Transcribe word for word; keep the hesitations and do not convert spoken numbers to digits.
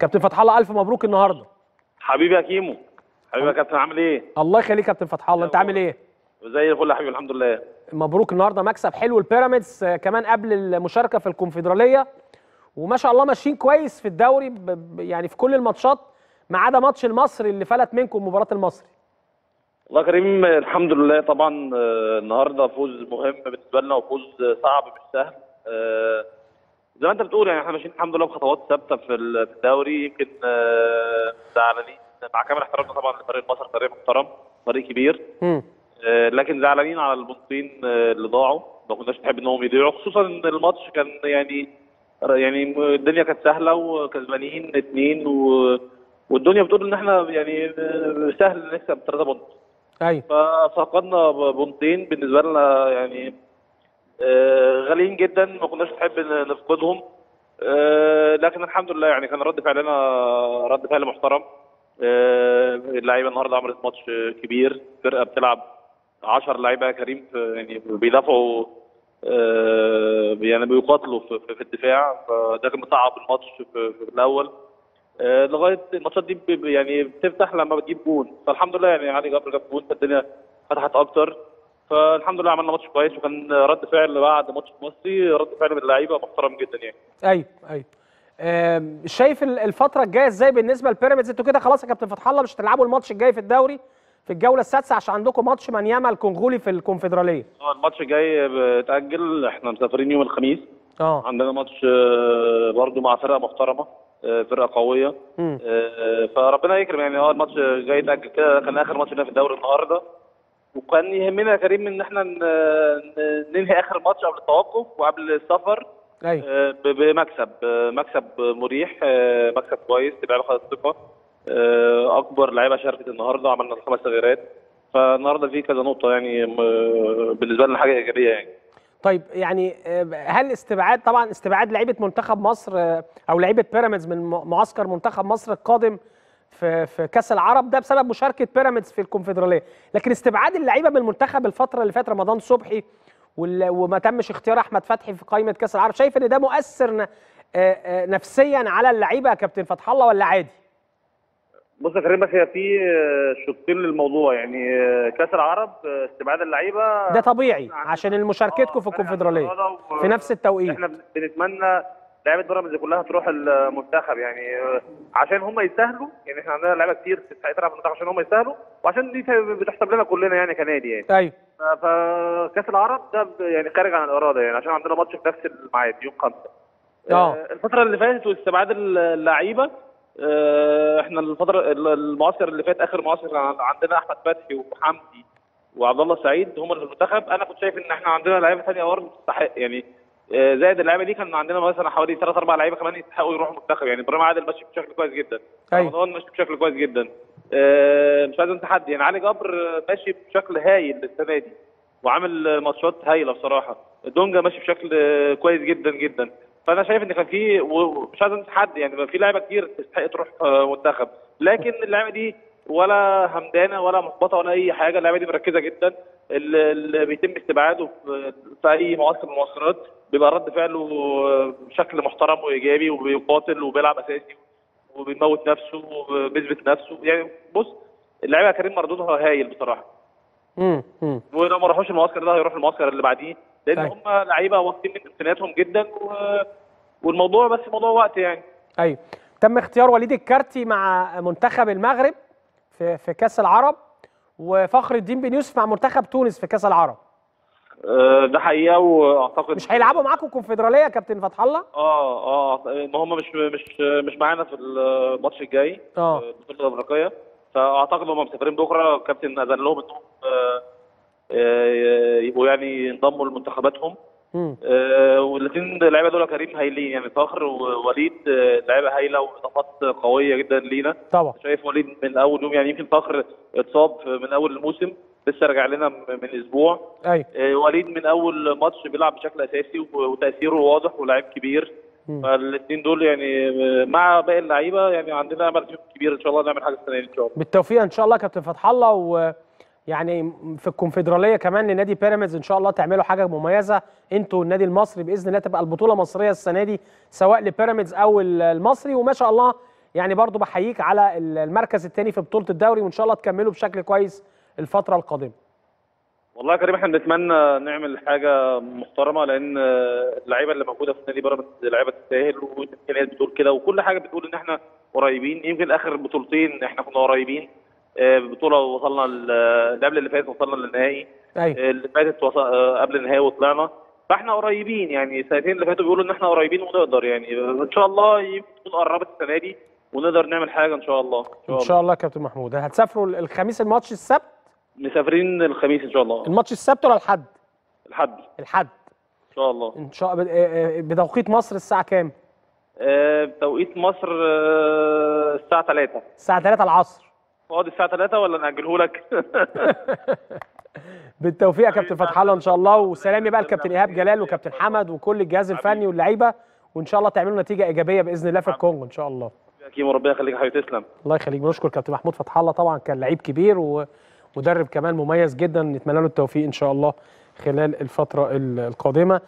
كابتن فتح الله، الف مبروك النهارده. حبيبي يا كيمو، حبيبي يا كابتن، عامل ايه؟ الله يخليك كابتن فتح الله، انت عامل ايه؟ زي الفل يا حبيبي، الحمد لله. مبروك النهارده، مكسب حلو البيراميدز كمان قبل المشاركه في الكونفدراليه، وما شاء الله ماشيين كويس في الدوري ب... يعني في كل الماتشات ما عدا ماتش المصري اللي فلت منكم، مباراه المصري. الله يا كريم، الحمد لله طبعا. النهارده فوز مهم بالنسبه لنا وفوز صعب مش سهل. زي ما انت بتقول يعني احنا ماشيين الحمد لله بخطوات ثابته في الدوري. يمكن زعلانين مع كامل احترامنا طبعا لفريق المصري، فريق محترم، فريق كبير. م. لكن زعلانين على البطولتين اللي ضاعوا، ما كناش نحب انهم يضيعوا، خصوصا ان الماتش كان يعني يعني الدنيا كانت سهله وكسبانين اثنين و... والدنيا بتقول ان احنا يعني سهل نكسب ثلاثه بونت. ايوه. ففقدنا بونتين بالنسبه لنا يعني غاليين جدا، ما كناش نحب نفقدهم. لكن الحمد لله يعني كان رد فعلنا رد فعل محترم. اللعيبه النهارده عملت ماتش كبير، فرقه بتلعب عشرة لعيبه يا كريم، يعني بيدافعوا يعني بيقاتلوا في الدفاع، فده كان مصعب الماتش في الاول. لغايه الماتشات دي يعني بتفتح لما بتجيب جون، فالحمد لله يعني علي جبر جاب جون فالدنيا فتحت اكتر، فالحمد لله عملنا ماتش كويس، وكان رد فعل بعد ماتش مصري رد فعل من اللعيبه محترم جدا يعني. ايوه ايوه. شايف الفتره الجايه ازاي بالنسبه لبيراميدز؟ انتوا كده خلاص يا كابتن فتح الله مش هتلعبوا الماتش الجاي في الدوري في الجوله السادسه عشان عندكم ماتش مانياما الكونغولي في الكونفدراليه. اه الماتش الجاي بتاجل، احنا مسافرين يوم الخميس. اه عندنا ماتش برضه مع فرقه محترمه، فرقه قويه. م. فربنا يكرم يعني. اه الماتش جاي يتاجل كده، كان اخر ماتش لنا في الدوري النهارده، وكان يهمنا يا كريم ان احنا ننهي اخر ماتش قبل التوقف وقبل السفر. ايوه. بمكسب مكسب مريح، مكسب كويس، اللعيبه خدت ثقه. اكبر لعيبه شاركت النهارده، عملنا خمس تغييرات، فالنهارده في كذا نقطه يعني بالنسبه لنا حاجه ايجابيه يعني. طيب يعني هل استبعاد طبعا استبعاد لعيبه منتخب مصر او لعيبه بيراميدز من معسكر منتخب مصر القادم في في كاس العرب ده بسبب مشاركه بيراميدز في الكونفدراليه، لكن استبعاد اللعيبه من المنتخب الفتره اللي فاتت رمضان صبحي وما تمش اختيار احمد فتحي في قائمه كاس العرب، شايف ان ده مؤثر نفسيا على اللعيبه يا كابتن فتح الله ولا عادي؟ بص يا كريم، بس هي في شقين للموضوع يعني. كاس العرب استبعاد اللعيبه ده طبيعي عشان مشاركتكم في الكونفدراليه في نفس التوقيت. احنا بنتمنى لعيبه بيراميدز كلها تروح المنتخب يعني عشان هم يستاهلوا، يعني احنا عندنا لعيبه كتير تستحق تلعب في المنتخب عشان هم يستاهلوا، وعشان دي بتحسب لنا كلنا يعني كنادي يعني. ايوه. فكاس العرب ده يعني خارج عن الاراده يعني، عشان عندنا ماتش في نفس الميعاد يوم خمسة. اه الفتره اللي فاتت واستبعاد اللعيبه، احنا الفتره المعسكر اللي فات اخر معسكر عندنا احمد فتحي وحمدي وعبد الله السعيد هم اللي في المنتخب. انا كنت شايف ان احنا عندنا لعيبه ثانيه برضه تستحق يعني، زائد اللعيبه دي كان عندنا مثلا حوالي ثلاث اربع لعيبه كمان يستحقوا يروحوا المنتخب يعني. ابراهيم عادل ماشي بشكل كويس جدا، رمضان ماشي بشكل كويس جدا، مش عايز انسى حد يعني. علي جبر ماشي بشكل هايل السنه دي وعامل ماتشات هايله بصراحه. دونجا ماشي بشكل كويس جدا جدا. فانا شايف ان كان في، ومش عايز انسى حد يعني، في لعيبه كتير تستحق تروح منتخب، لكن اللعيبه دي ولا همدانه ولا محبطه ولا اي حاجه. اللعيبه دي مركزه جدا. اللي بيتم استبعاده في اي معسكر من المعسكرات بيبقى رد فعله بشكل محترم وايجابي، وبيقاتل وبيلعب اساسي وبيموت نفسه وبيثبت نفسه يعني. بص اللعيبه يا كريم مردودها هايل بصراحه. امم ولو ما راحوش المعسكر ده هيروح المعسكر اللي بعديه، لان هم لعيبه واخدين من امكانياتهم جدا، والموضوع بس موضوع وقت يعني. ايوه. تم اختيار وليد الكارتي مع منتخب المغرب في في كاس العرب، وفخر الدين بن يوسف مع منتخب تونس في كاس العرب. أه ده حقيقه، واعتقد مش هيلعبوا معاكم كونفدراليه يا كابتن فتح الله؟ اه اه ما هم مش مش مش معانا في الماتش الجاي اه البطوله الافريقيه، فاعتقد هم مسافرين بكره. الكابتن اذن لهم انهم آه يبقوا يعني ينضموا لمنتخباتهم. آه والاثنين لعيبه دول كريم هايلين يعني، فخر ووليد لعيبه هايله واضافات قويه جدا لينا طبعا. شايف وليد من اول يوم يعني، يمكن فخر اتصاب من اول الموسم لسه راجع لنا من اسبوع. ايوه. آه وليد من اول ماتش بيلعب بشكل اساسي وتاثيره واضح ولاعيب كبير. فالاثنين دول يعني مع باقي اللعيبه يعني عندنا امل فيهم كبير، ان شاء الله نعمل حاجه السنه دي ان شاء الله. بالتوفيق ان شاء الله يا كابتن فتح الله، و يعني في الكونفدراليه كمان لنادي بيراميدز ان شاء الله تعملوا حاجه مميزه انتوا النادي المصري باذن الله، تبقى البطوله مصريه السنه دي سواء لبيراميدز او المصري، وما شاء الله يعني برضو بحييك على المركز الثاني في بطوله الدوري، وان شاء الله تكملوا بشكل كويس الفتره القادمه. والله يا كريم احنا بنتمنى نعمل حاجه محترمه، لان اللعيبه اللي موجوده في نادي بيراميدز لعيبه تستاهل، والامكانيات بتقول كده، وكل حاجه بتقول ان احنا قريبين. يمكن اخر بطولتين احنا كنا قريبين، بطوله وصلنا اللي قبل اللي فاتت وصلنا للنهائي، ايوه اللي فاتت وصل قبل النهائي وطلعنا، فاحنا قريبين. يعني السنتين اللي فاتوا بيقولوا ان احنا قريبين ونقدر، يعني ان شاء الله يمكن تكون قربت السنه دي ونقدر نعمل حاجه ان شاء الله. ان شاء الله, إن شاء الله يا كابتن محمود. هتسافروا الخميس الماتش السبت؟ مسافرين الخميس ان شاء الله. الماتش السبت ولا الحد؟ الحد. الحد ان شاء الله. ان شاء الله. بتوقيت مصر الساعه كام؟ آه بتوقيت مصر آه الساعه ثلاثة. الساعه ثلاثة العصر. فاضي الساعه ثلاثة ولا ناجله لك؟ بالتوفيق يا كابتن فتح الله ان شاء الله، وسلامي بقى لكابتن ايهاب جلال وكابتن حمد وكل الجهاز الفني واللعيبه، وان شاء الله تعملوا نتيجه ايجابيه باذن الله في الكونغو ان شاء الله. اكيد، وربنا يخليك يا حبيبي، تسلم. الله يخليك. بنشكر كابتن محمود فتح الله، طبعا كان لعيب كبير ومدرب كمان مميز جدا، نتمنى له التوفيق ان شاء الله خلال الفتره القادمه.